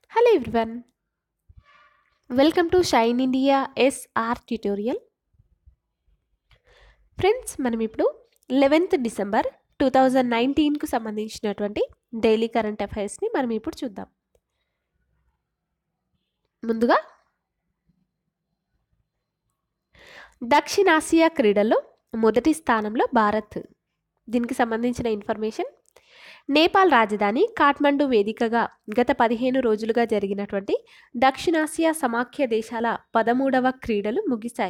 Hello everyone, welcome to Shine India SR tutorial. Friends మనం ఇప్పుడు 11th December 2019కు సంబంధించినటువంటి daily current అఫైర్స్ని మనం ఇప్పుడు చూద్దాం. ముందుగా దక్షిణాసియా క్రీడల్లో మొదటి స్థానంలో భారత్. దీనికి సంబంధించిన ఇన్ఫర్మేషన్, నేపాల్ రాజధాని కాఠ్మండు వేదికగా గత 15 రోజులుగా జరిగినటువంటి దక్షిణాసియా సమాఖ్య దేశాల 13వ క్రీడలు ముగిశాయి.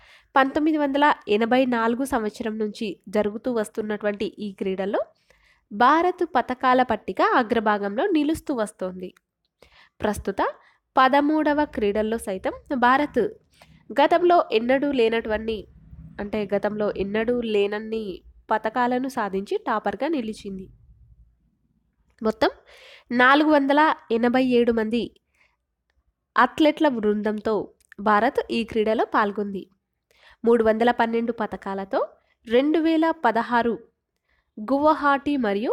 1984 సంవత్సరం నుంచి జరుగుతూ వస్తున్నటువంటి ఈ క్రీడల్లో భారత్ పతకాల పట్టిక అగ్రభాగంలో నిలుస్తూ వస్తోంది. ప్రస్తుత 13వ క్రీడల్లో సైతం భారత్ గతంలో ఎన్నడూ లేనన్ని పతకాలను సాధించి టాపర్గా నిలిచింది. మొత్తం 487 మంది అథ్లెట్ల బృందంతో భారత్ ఈ క్రీడలో పాల్గొంది. 312 పతకాలతో 2016 గువాహటి మరియు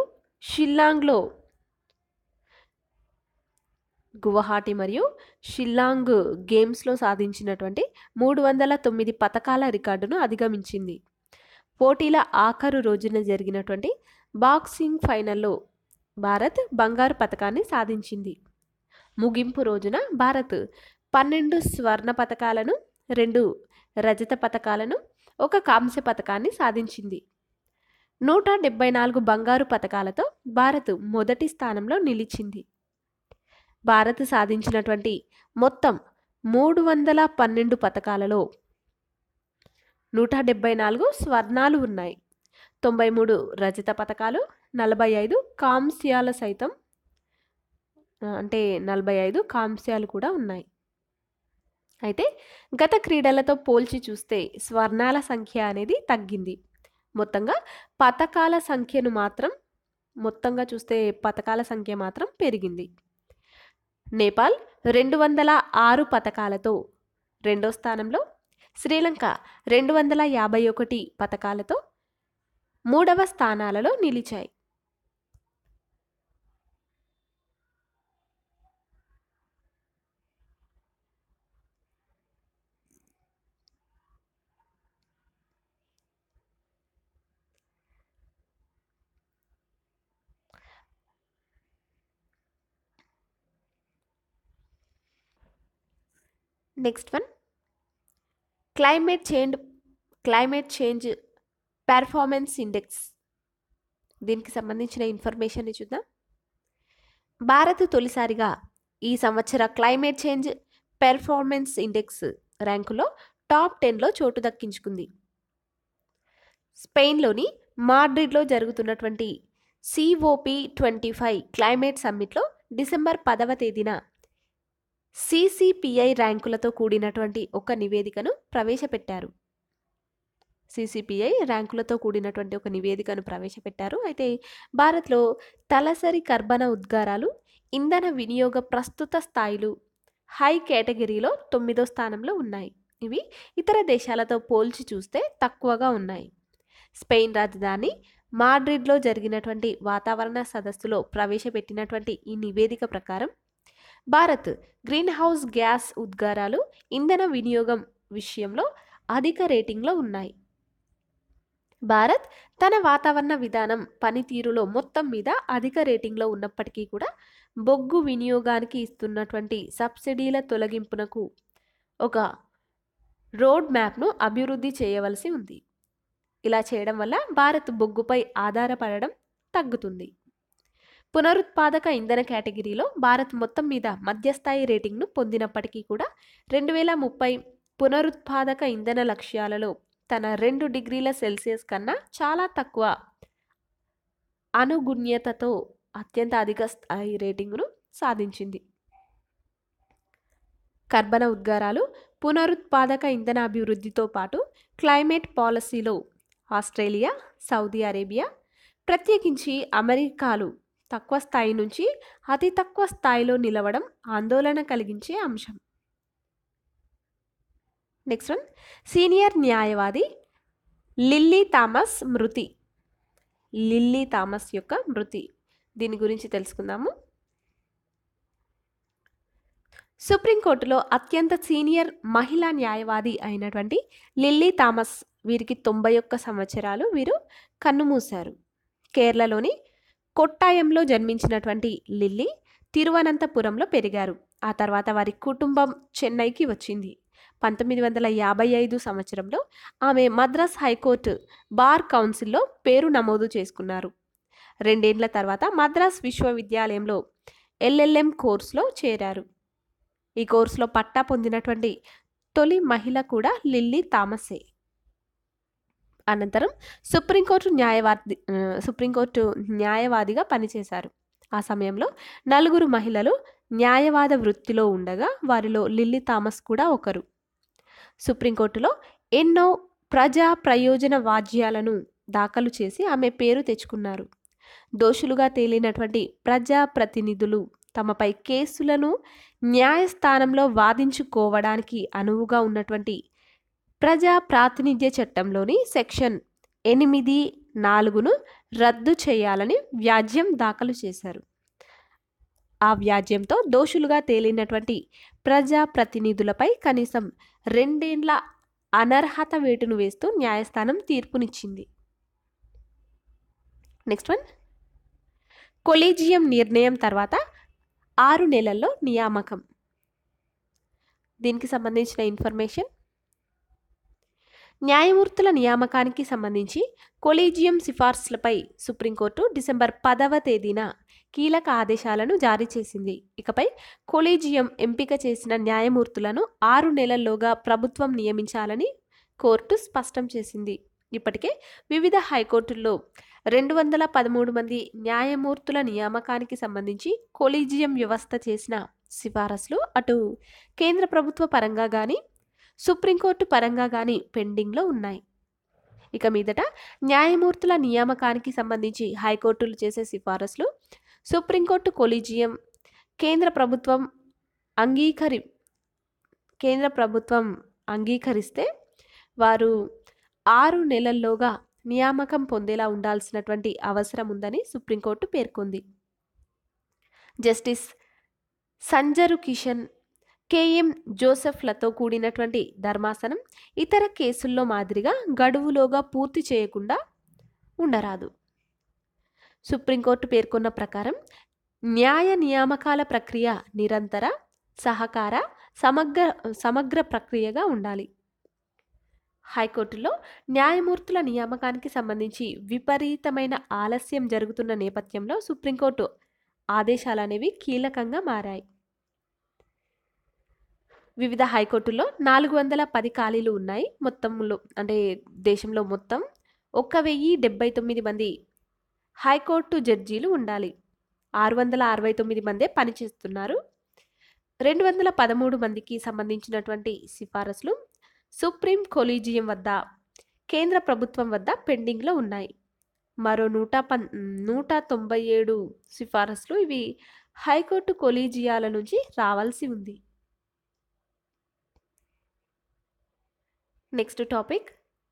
షిల్లాంగ్ గేమ్స్లో సాధించినటువంటి 309 పతకాల రికార్డును అధిగమించింది. పోటీల ఆఖరు రోజున జరిగినటువంటి బాక్సింగ్ ఫైనల్లో భారత్ బంగారు పతకాన్ని సాధించింది. ముగింపు రోజున భారత్ 12 స్వర్ణ పతకాలను, 2 రజత పతకాలను, 1 కాంస్య పతకాన్ని సాధించింది. 174 బంగారు పతకాలతో భారత్ మొదటి స్థానంలో నిలిచింది. భారత్ సాధించినటువంటి మొత్తం 312 పతకాలలో 174 స్వర్ణాలు ఉన్నాయి, 93 రజత పతకాలు, 45 కాంస్యాల సైతం 45 కాంస్యాలు కూడా ఉన్నాయి. అయితే గత క్రీడలతో పోల్చి చూస్తే స్వర్ణాల సంఖ్య అనేది తగ్గింది. మొత్తంగా పతకాల సంఖ్య మాత్రం పెరిగింది. నేపాల్ 206 పతకాలతో రెండో స్థానంలో, శ్రీలంక 251 పతకాలతో మూడవ స్థానాలలో నిలిచాయి. Next one, climate change performance index. దీనికి సంబంధించిన ఇన్ఫర్మేషన్ని చూద్దాం. భారత్ తొలిసారిగా ఈ సంవత్సర క్లైమేట్ చేంజ్ పెర్ఫార్మెన్స్ ఇండెక్స్ ర్యాంకులో టాప్ 10లో చోటు దక్కించుకుంది. స్పెయిన్లోని మాడ్రిడ్లో జరుగుతున్నటువంటి COP25 క్లైమేట్ సమ్మిట్లో డిసెంబర్ 10వ తేదీన CCPI ర్యాంకులతో కూడినటువంటి ఒక నివేదికను ప్రవేశపెట్టారు. అయితే భారత్లో తలసరి కర్బన ఉద్గారాలు, ఇంధన వినియోగ ప్రస్తుత స్థాయిలు హై కేటగిరీలో 9వ స్థానంలో ఉన్నాయి. ఇవి ఇతర దేశాలతో పోల్చి చూస్తే తక్కువగా ఉన్నాయి. స్పెయిన్ రాజధాని మాడ్రిడ్లో జరిగినటువంటి వాతావరణ సదస్సులో ప్రవేశపెట్టినటువంటి ఈ నివేదిక ప్రకారం భారత్ గ్రీన్ హౌస్ గ్యాస్ ఉద్గారాలు, ఇంధన వినియోగం విషయంలో అధిక రేటింగ్లో ఉన్నాయి. భారత్ తన వాతావరణ విధానం పనితీరులో మొత్తం మీద అధిక రేటింగ్లో ఉన్నప్పటికీ కూడా బొగ్గు వినియోగానికి ఇస్తున్నటువంటి సబ్సిడీల తొలగింపునకు ఒక రోడ్ మ్యాప్ను అభివృద్ధి చేయవలసి ఉంది. ఇలా చేయడం వల్ల భారత్ బొగ్గుపై ఆధారపడడం తగ్గుతుంది. పునరుత్పాదక ఇంధన కేటగిరీలో భారత్ మొత్తం మీద మధ్యస్థాయి రేటింగ్ను పొందినప్పటికీ కూడా 2030 పునరుత్పాదక ఇంధన లక్ష్యాలలో తన 2 డిగ్రీల సెల్సియస్ కన్నా చాలా తక్కువ అనుగుణ్యతతో అత్యంత అధిక స్థాయి రేటింగ్ను సాధించింది. కర్బన ఉద్గారాలు, పునరుత్పాదక ఇంధన అభివృద్ధితో పాటు క్లైమేట్ పాలసీలో ఆస్ట్రేలియా, సౌదీ అరేబియా, ప్రత్యేకించి అమెరికాలు తక్కువ స్థాయి నుంచి అతి తక్కువ స్థాయిలో నిలవడం ఆందోళన కలిగించే అంశం. నెక్స్ట్ వన్, సీనియర్ న్యాయవాది లిల్లీ థామస్ యొక్క మృతి. దీని గురించి తెలుసుకుందాము. సుప్రీంకోర్టులో అత్యంత సీనియర్ మహిళా న్యాయవాది అయినటువంటి లిల్లీ థామస్, వీరికి 91 సంవత్సరాలు, వీరు కన్నుమూశారు. కేరళలోని కొట్టాయంలో జన్మించినటువంటి లిల్లీ తిరువనంతపురంలో పెరిగారు. ఆ తర్వాత వారి కుటుంబం చెన్నైకి వచ్చింది. 1955 సంవత్సరంలో ఆమె మద్రాస్ హైకోర్టు బార్ కౌన్సిల్లో పేరు నమోదు చేసుకున్నారు. 2 ఏళ్ల తర్వాత మద్రాస్ విశ్వవిద్యాలయంలో ఎల్ఎల్ఎం కోర్సులో చేరారు. ఈ కోర్సులో పట్టా పొందినటువంటి తొలి మహిళ కూడా లిల్లీ థామసే. అనంతరం సుప్రీంకోర్టు న్యాయవాదిగా పనిచేశారు. ఆ సమయంలో 4 మహిళలు న్యాయవాద వృత్తిలో ఉండగా వారిలో లిల్లీ థామస్ కూడా ఒకరు. సుప్రీంకోర్టులో ఎన్నో ప్రజా ప్రయోజన వాజ్యాలను దాఖలు చేసి ఆమె పేరు తెచ్చుకున్నారు. దోషులుగా తేలినటువంటి ప్రజాప్రతినిధులు తమపై కేసులను న్యాయస్థానంలో వాదించుకోవడానికి అనువుగా ఉన్నటువంటి ప్రజా ప్రాతినిధ్య చట్టంలోని సెక్షన్ 8(4)ను రద్దు చేయాలని వ్యాజ్యం దాఖలు చేశారు. ఆ వ్యాజ్యంతో దోషులుగా తేలినటువంటి ప్రజాప్రతినిధులపై కనీసం 2 ఏళ్ల అనర్హత వేటును వేస్తూ న్యాయస్థానం తీర్పునిచ్చింది. నెక్స్ట్ వన్, కొలీజియం నిర్ణయం తర్వాత 6 నెలల్లో నియామకం. దీనికి సంబంధించిన ఇన్ఫర్మేషన్, న్యాయమూర్తుల నియామకానికి సంబంధించి కొలీజియం సిఫార్సులపై సుప్రీంకోర్టు డిసెంబర్ 10వ తేదీన కీలక ఆదేశాలను జారీ చేసింది. ఇకపై కొలీజియం ఎంపిక చేసిన న్యాయమూర్తులను 6 నెలల్లోగా ప్రభుత్వం నియమించాలని కోర్టు స్పష్టం చేసింది. ఇప్పటికే వివిధ హైకోర్టుల్లో 213 మంది న్యాయమూర్తుల నియామకానికి సంబంధించి కొలీజియం వ్యవస్థ చేసిన సిఫారసులు అటు కేంద్ర ప్రభుత్వ పరంగా కానీ సుప్రీంకోర్టు పరంగా కానీ పెండింగ్లో ఉన్నాయి. ఇక మీదట న్యాయమూర్తుల నియామకానికి సంబంధించి హైకోర్టులు చేసే సిఫారసులు సుప్రీంకోర్టు కొలీజియం కేంద్ర ప్రభుత్వం అంగీకరిస్తే వారు 6 నెలల్లోగా నియామకం పొందేలా ఉండాల్సినటువంటి అవసరం ఉందని సుప్రీంకోర్టు పేర్కొంది. జస్టిస్ సంజరు కిషన్, కేఎం జోసెఫ్లతో కూడినటువంటి ధర్మాసనం ఇతర కేసుల్లో మాదిరిగా గడువులోగా పూర్తి చేయకుండా ఉండరాదు. సుప్రీంకోర్టు పేర్కొన్న ప్రకారం న్యాయ నియామకాల ప్రక్రియ నిరంతర, సహకార, సమగ్ర ప్రక్రియగా ఉండాలి. హైకోర్టులో న్యాయమూర్తుల నియామకానికి సంబంధించి విపరీతమైన ఆలస్యం జరుగుతున్న నేపథ్యంలో సుప్రీంకోర్టు ఆదేశాలు అనేవి కీలకంగా మారాయి. వివిధ హైకోర్టుల్లో 410 ఖాళీలు ఉన్నాయి. మొత్తంలో అంటే దేశంలో మొత్తం 1079 మంది హైకోర్టు జడ్జీలు ఉండాలి. 669 మందే పనిచేస్తున్నారు. 213 మందికి సంబంధించినటువంటి సిఫారసులు సుప్రీం కొలీజియం వద్ద, కేంద్ర ప్రభుత్వం వద్ద పెండింగ్లో ఉన్నాయి. మరో 197 సిఫారసులు ఇవి హైకోర్టు కొలీజియాల నుంచి రావాల్సి ఉంది. నెక్స్ట్ టాపిక్,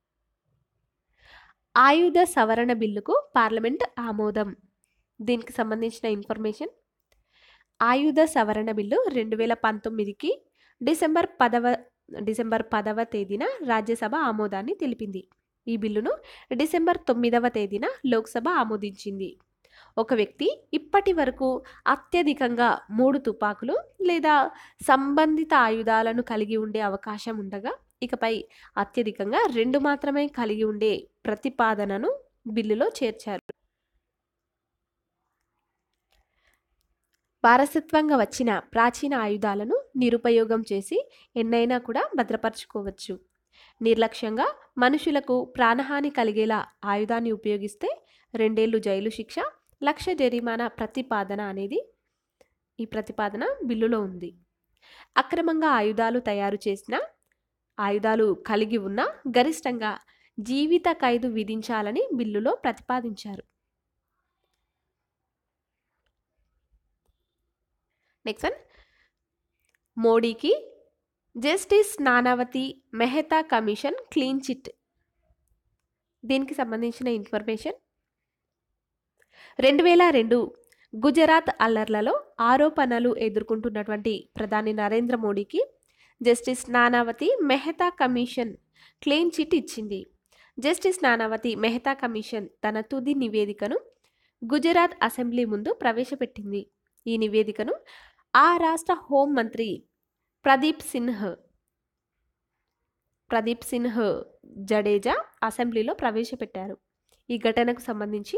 ఆయుధ సవరణ బిల్లుకు పార్లమెంట్ ఆమోదం. దీనికి సంబంధించిన ఇన్ఫర్మేషన్, ఆయుధ సవరణ బిల్లు 2019కి డిసెంబర్ 10వ తేదీన రాజ్యసభ ఆమోదాన్ని తెలిపింది. ఈ బిల్లును డిసెంబర్ 9వ తేదీన లోక్సభ ఆమోదించింది. ఒక వ్యక్తి ఇప్పటి వరకు అత్యధికంగా 3 తుపాకులు లేదా సంబంధిత ఆయుధాలను కలిగి ఉండే అవకాశం ఉండగా ఇకపై అత్యధికంగా 2 మాత్రమే కలిగి ఉండే ప్రతిపాదనను బిల్లులో చేర్చారు. వారసత్వంగా వచ్చిన ప్రాచీన ఆయుధాలను నిరుపయోగం చేసి ఎన్నైనా కూడా భద్రపరచుకోవచ్చు. నిర్లక్ష్యంగా మనుషులకు ప్రాణహాని కలిగేలా ఆయుధాన్ని ఉపయోగిస్తే 2 ఏళ్లు జైలు శిక్ష, 1,00,000 జరిమానా ప్రతిపాదన అనేది ఈ ప్రతిపాదన బిల్లులో ఉంది. అక్రమంగా ఆయుధాలు తయారు చేసిన, ఆయుధాలు కలిగి ఉన్న గరిష్టంగా జీవిత ఖైదు విధించాలని బిల్లులో ప్రతిపాదించారు. నెక్స్ట్ వన్, మోడీకి justice Nanavati Mehta commission clean chit. దీనికి సంబంధించిన ఇన్ఫర్మేషన్, 2002 గుజరాత్ అల్లర్లలో ఆరోపణలు ఎదుర్కొంటున్నటువంటి ప్రధాని నరేంద్ర మోడీకి justice Nanavati Mehta commission clean chit ఇచ్చింది. జస్టిస్ నానావతి మెహతా కమిషన్ తన తుది నివేదికను గుజరాత్ అసెంబ్లీ ముందు ప్రవేశపెట్టింది. ఈ నివేదికను ఆ రాష్ట్ర హోం మంత్రి ప్రదీప్ సిన్హ్ జడేజా అసెంబ్లీలో ప్రవేశపెట్టారు. ఈ ఘటనకు సంబంధించి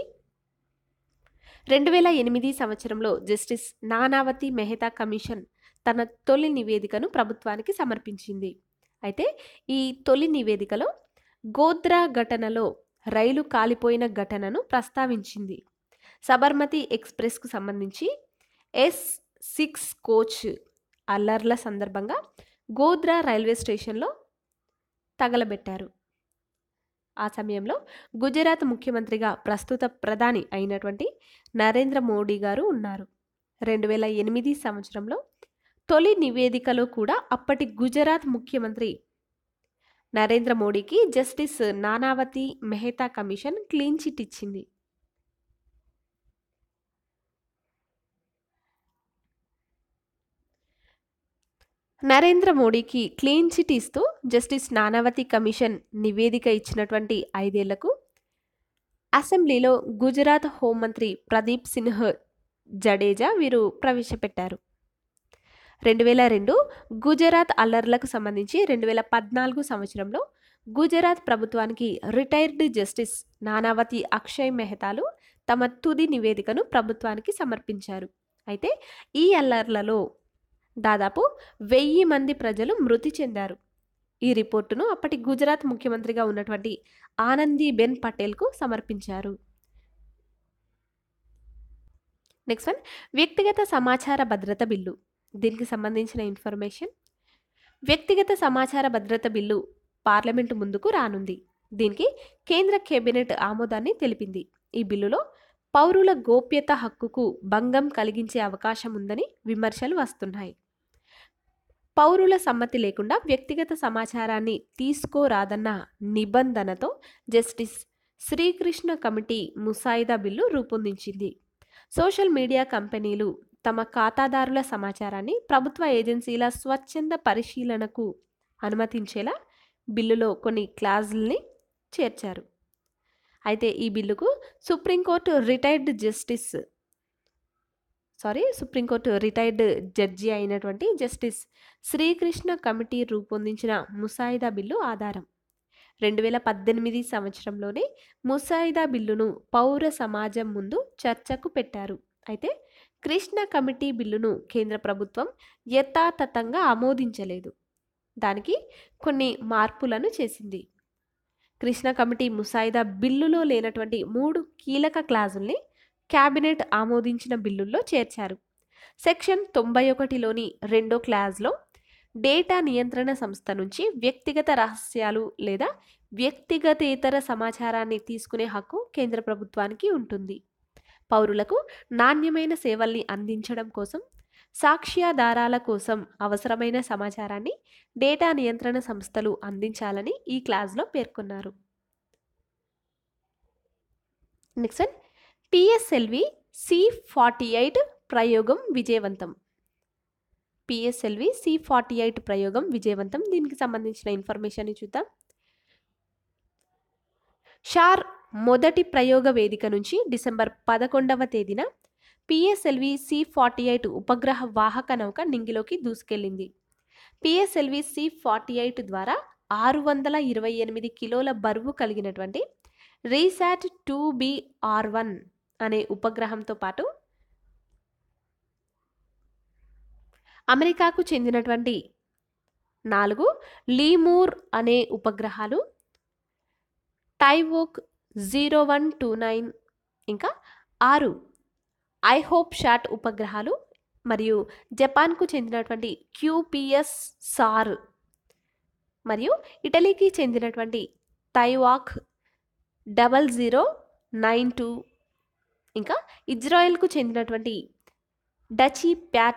2008 సంవత్సరంలో జస్టిస్ నానావతి మెహతా కమిషన్ తన తొలి నివేదికను ప్రభుత్వానికి సమర్పించింది. అయితే ఈ తొలి నివేదికలో గోద్రా ఘటనలో రైలు కాలిపోయిన ఘటనను ప్రస్తావించింది. సబర్మతి ఎక్స్ప్రెస్కు సంబంధించి S6 కోచ్ అల్లర్ల సందర్భంగా గోద్రా రైల్వే స్టేషన్లో తగలబెట్టారు. ఆ సమయంలో గుజరాత్ ముఖ్యమంత్రిగా ప్రస్తుత ప్రధాని అయినటువంటి నరేంద్ర మోడీ గారు ఉన్నారు. 2008 సంవత్సరంలో తొలి నివేదికలో కూడా అప్పటి గుజరాత్ ముఖ్యమంత్రి నరేంద్ర మోడీకి justice Nanavati Mehta commission clean chit ఇచ్చింది. నరేంద్ర మోడీకి క్లీన్ చిట్ ఇస్తూ జస్టిస్ నానావతి కమిషన్ నివేదిక ఇచ్చినటువంటి 5 ఏళ్లకు అసెంబ్లీలో గుజరాత్ హోంమంత్రి ప్రదీప్ సిన్హ్ జడేజా వీరు ప్రవేశపెట్టారు. 2002 గుజరాత్ అల్లర్లకు సంబంధించి 2014 సంవత్సరంలో గుజరాత్ ప్రభుత్వానికి రిటైర్డ్ జస్టిస్ నానావతి అక్షయ్ మెహతాలు తమ తుది నివేదికను ప్రభుత్వానికి సమర్పించారు. అయితే ఈ అల్లర్లలో దాదాపు 1000 మంది ప్రజలు మృతి చెందారు. ఈ రిపోర్టును అప్పటి గుజరాత్ ముఖ్యమంత్రిగా ఉన్నటువంటి ఆనందీబెన్ పటేల్కు సమర్పించారు. నెక్స్ట్ వన్, వ్యక్తిగత సమాచార భద్రత బిల్లు. దీనికి సంబంధించిన ఇన్ఫర్మేషన్. వ్యక్తిగత సమాచార భద్రత బిల్లు పార్లమెంటు ముందుకు రానుంది. దీనికి కేంద్ర కేబినెట్ ఆమోదాన్ని తెలిపింది. ఈ బిల్లులో పౌరుల గోప్యత హక్కుకు భంగం కలిగించే అవకాశం ఉందని విమర్శలు వస్తున్నాయి. పౌరుల సమ్మతి లేకుండా వ్యక్తిగత సమాచారాన్ని తీసుకోరాదన్న నిబంధనతో జస్టిస్ శ్రీకృష్ణ కమిటీ ముసాయిదా బిల్లు రూపొందించింది. సోషల్ మీడియా కంపెనీలు తమ ఖాతాదారుల సమాచారాన్ని ప్రభుత్వ ఏజెన్సీల స్వచ్ఛంద పరిశీలనకు అనుమతించేలా బిల్లులో కొన్ని క్లాజుల్ని చేర్చారు. అయితే ఈ బిల్లుకు సుప్రీంకోర్టు రిటైర్డ్ జడ్జి అయినటువంటి జస్టిస్ శ్రీకృష్ణ కమిటీ రూపొందించిన ముసాయిదా బిల్లు ఆధారం. 2018 సంవత్సరంలోనే ముసాయిదా బిల్లును పౌర సమాజం ముందు చర్చకు పెట్టారు. అయితే కృష్ణ కమిటీ బిల్లును కేంద్ర ప్రభుత్వం యథాతథంగా ఆమోదించలేదు. దానికి కొన్ని మార్పులను చేసింది. కృష్ణ కమిటీ ముసాయిదా బిల్లులో లేనటువంటి 3 కీలక క్లాజుల్ని క్యాబినెట్ ఆమోదించిన బిల్లుల్లో చేర్చారు. సెక్షన్ 91లోని 2వ క్లాజ్లో డేటా నియంత్రణ సంస్థ నుంచి వ్యక్తిగత రహస్యాలు లేదా వ్యక్తిగతేతర సమాచారాన్ని తీసుకునే హక్కు కేంద్ర ప్రభుత్వానికి ఉంటుంది. పౌరులకు నాణ్యమైన సేవల్ని అందించడం కోసం, సాక్ష్యాధారాల కోసం అవసరమైన సమాచారాన్ని డేటా నియంత్రణ సంస్థలు అందించాలని ఈ క్లాజ్లో పేర్కొన్నారు. నెక్స్ట్ వన్, PSLV C48 ప్రయోగం విజయవంతం. PSLV C48 ప్రయోగం విజయవంతం. దీనికి సంబంధించిన ఇన్ఫర్మేషన్ చూద్దాం. షార్ మొదటి ప్రయోగ వేదిక నుంచి డిసెంబర్ 11వ తేదీన PSLV C48 ఉపగ్రహ వాహక నౌక నింగిలోకి దూసుకెళ్లింది. PSLV C48 ద్వారా 628 కిలోల బరువు కలిగినటువంటి రీశాట్ 2BR1 అనే ఉపగ్రహంతో పాటు అమెరికాకు చెందినటువంటి 4 లీమూర్ అనే ఉపగ్రహాలు, టైవోక్ 0129 ఇంకా 6 ఐహోప్ షాట్ ఉపగ్రహాలు మరియు జపాన్కు చెందినటువంటి QPS సార్ మరియు ఇటలీకి చెందినటువంటి టైవాక్ 0092 ఇంకా ఇజ్రాయెల్కు చెందినటువంటి డచీ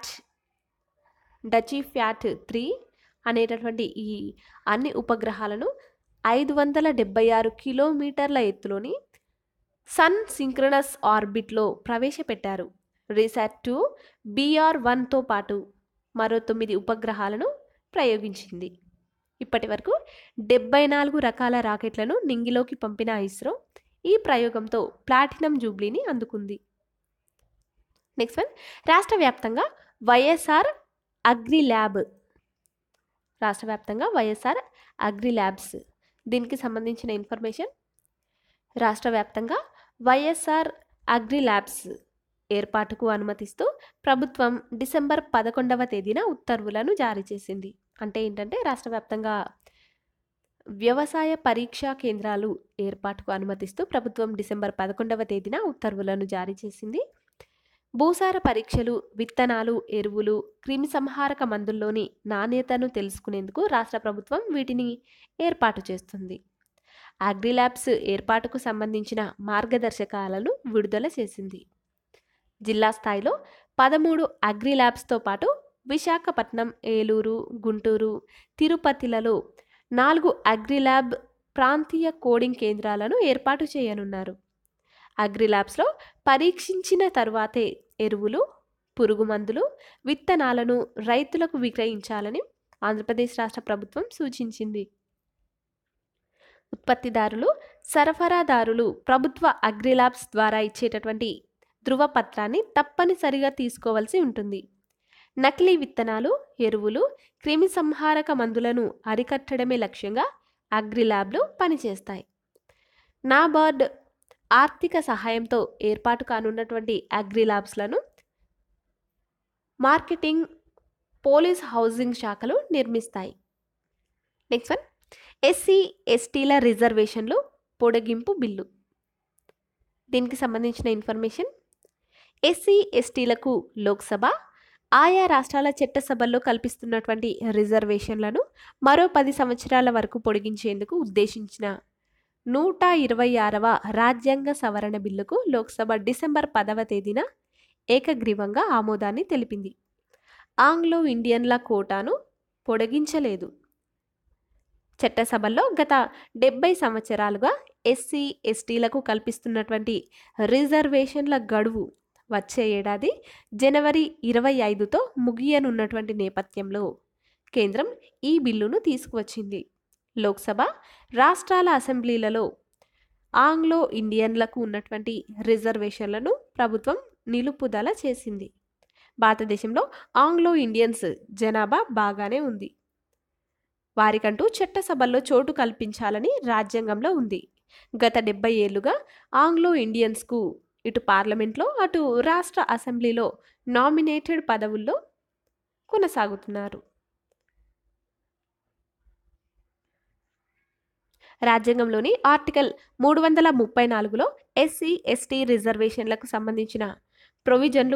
ఫ్యాట్ 3 అనేటటువంటి ఈ అన్ని ఉపగ్రహాలను 576 కిలోమీటర్ల ఎత్తులోని సన్ సింక్రనస్ ఆర్బిట్లో ప్రవేశపెట్టారు. రీసాట్-2 BR-1తో పాటు మరో 9 ఉపగ్రహాలను ప్రయోగించింది. ఇప్పటి వరకు 74 రకాల రాకెట్లను నింగిలోకి పంపిన ఇస్రో ఈ ప్రయోగంతో ప్లాటినం జూబ్లీని అందుకుంది. నెక్స్ట్ వన్, రాష్ట్ర వ్యాప్తంగా వైఎస్ఆర్ అగ్రి ల్యాబ్. రాష్ట్ర వ్యాప్తంగా వైఎస్ఆర్ అగ్రి ల్యాబ్స్, దీనికి సంబంధించిన ఇన్ఫర్మేషన్. రాష్ట్ర వ్యాప్తంగా వైఎస్ఆర్ అగ్రి ల్యాబ్స్ ఏర్పాటుకు అనుమతిస్తూ ప్రభుత్వం డిసెంబర్ 11వ తేదీన ఉత్తర్వులను జారీ చేసింది. అంటే ఏంటంటే రాష్ట్ర వ్యాప్తంగా వ్యవసాయ పరీక్షా కేంద్రాలు ఏర్పాటుకు అనుమతిస్తూ ప్రభుత్వం డిసెంబర్ 11వ తేదీన ఉత్తర్వులను జారీ చేసింది. భూసార పరీక్షలు, విత్తనాలు, ఎరువులు, క్రిమిసంహారక మందుల్లోని నాణ్యతను తెలుసుకునేందుకు రాష్ట్ర ప్రభుత్వం వీటిని ఏర్పాటు చేస్తుంది. అగ్రి ల్యాబ్స్ ఏర్పాటుకు సంబంధించిన మార్గదర్శకాలను విడుదల చేసింది. జిల్లా స్థాయిలో 13 అగ్రి ల్యాబ్స్తో పాటు విశాఖపట్నం, ఏలూరు, గుంటూరు, తిరుపతిలలో 4 అగ్రి ల్యాబ్ ప్రాంతీయ కోడింగ్ కేంద్రాలను ఏర్పాటు చేయనున్నారు. అగ్రి ల్యాబ్స్లో పరీక్షించిన తరువాతే ఎరువులు, పురుగు మందులు, విత్తనాలను రైతులకు విక్రయించాలని ఆంధ్రప్రదేశ్ రాష్ట్ర ప్రభుత్వం సూచించింది. ఉత్పత్తిదారులు, సరఫరాదారులు ప్రభుత్వ అగ్రి ల్యాబ్స్ ద్వారా ఇచ్చేటటువంటి ధృవపత్రాన్ని తప్పనిసరిగా తీసుకోవాల్సి ఉంటుంది. నకిలీ విత్తనాలు, ఎరువులు, క్రిమిసంహారక మందులను అరికట్టడమే లక్ష్యంగా అగ్రి ల్యాబ్లు పనిచేస్తాయి. నాబార్డ్ ఆర్థిక సహాయంతో ఏర్పాటు కానున్నటువంటి అగ్రి ల్యాబ్స్లను మార్కెటింగ్, పోలీస్, హౌసింగ్ శాఖలు నిర్మిస్తాయి. నెక్స్ట్ వన్, ఎస్సీ ఎస్టీల రిజర్వేషన్లు పొడిగింపు బిల్లు. దీనికి సంబంధించిన ఇన్ఫర్మేషన్. ఎస్సీ ఎస్టీలకు లోక్సభ, ఆయా రాష్ట్రాల చట్టసభల్లో కల్పిస్తున్నటువంటి రిజర్వేషన్లను మరో 10 సంవత్సరాల వరకు పొడిగించేందుకు ఉద్దేశించిన 126వ రాజ్యాంగ సవరణ బిల్లుకు లోక్సభ డిసెంబర్ 10వ తేదీన ఏకగ్రీవంగా ఆమోదాన్ని తెలిపింది. ఆంగ్లో ఇండియన్ల కోటాను పొడిగించలేదు. చట్టసభల్లో గత 70 సంవత్సరాలుగా ఎస్సీ ఎస్టీలకు కల్పిస్తున్నటువంటి రిజర్వేషన్ల గడువు వచ్చే ఏడాది జనవరి 25తో ముగియనున్నటువంటి నేపథ్యంలో కేంద్రం ఈ బిల్లును తీసుకువచ్చింది. లోక్సభ, రాష్ట్రాల అసెంబ్లీలలో ఆంగ్లో ఇండియన్లకు ఉన్నటువంటి రిజర్వేషన్లను ప్రభుత్వం నిలుపుదల చేసింది. భారతదేశంలో ఆంగ్లో ఇండియన్స్ జనాభా బాగానే ఉంది. వారికంటూ చట్టసభల్లో చోటు కల్పించాలని రాజ్యాంగంలో ఉంది. గత 70 ఏళ్లుగా ఆంగ్లో ఇండియన్స్కు ఇటు పార్లమెంట్లో, అటు రాష్ట్ర అసెంబ్లీలో నామినేటెడ్ పదవుల్లో కొనసాగుతున్నారు. రాజ్యాంగంలోని ఆర్టికల్ 334లో ఎస్సీ ఎస్టీ రిజర్వేషన్లకు సంబంధించిన ప్రొవిజన్లు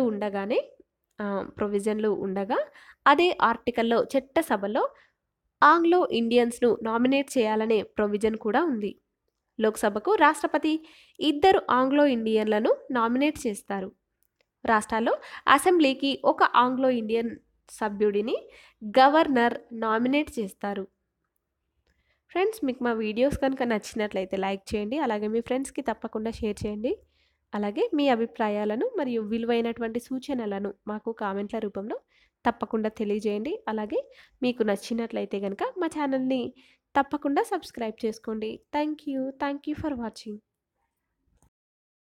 ఉండగా అదే ఆర్టికల్లో చట్టసభలో ఆంగ్లో ఇండియన్స్ను నామినేట్ చేయాలనే ప్రొవిజన్ కూడా ఉంది. లోక్సభకు రాష్ట్రపతి 2 ఆంగ్లో ఇండియన్లను నామినేట్ చేస్తారు. రాష్ట్రాల్లో అసెంబ్లీకి 1 ఆంగ్లో ఇండియన్ సభ్యుడిని గవర్నర్ నామినేట్ చేస్తారు. ఫ్రెండ్స్, మీకు మా వీడియోస్ కనుక నచ్చినట్లయితే లైక్ చేయండి. అలాగే మీ ఫ్రెండ్స్కి తప్పకుండా షేర్ చేయండి. అలాగే మీ అభిప్రాయాలను మరియు విలువైనటువంటి సూచనలను మాకు కామెంట్ల రూపంలో తప్పకుండా తెలియజేయండి. అలాగే మీకు నచ్చినట్లయితే కనుక మా ఛానల్ని తప్పకుండా సబ్స్క్రైబ్ చేసుకోండి. Thank you for watching.